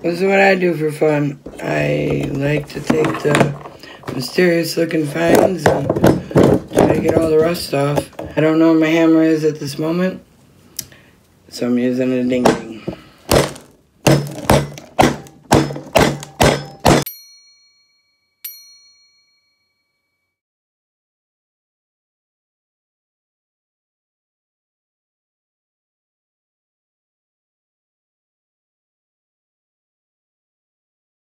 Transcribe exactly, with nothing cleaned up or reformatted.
This is what I do for fun. I like to take the mysterious looking finds and try to get all the rust off. I don't know where my hammer is at this moment, so I'm using a dinghy.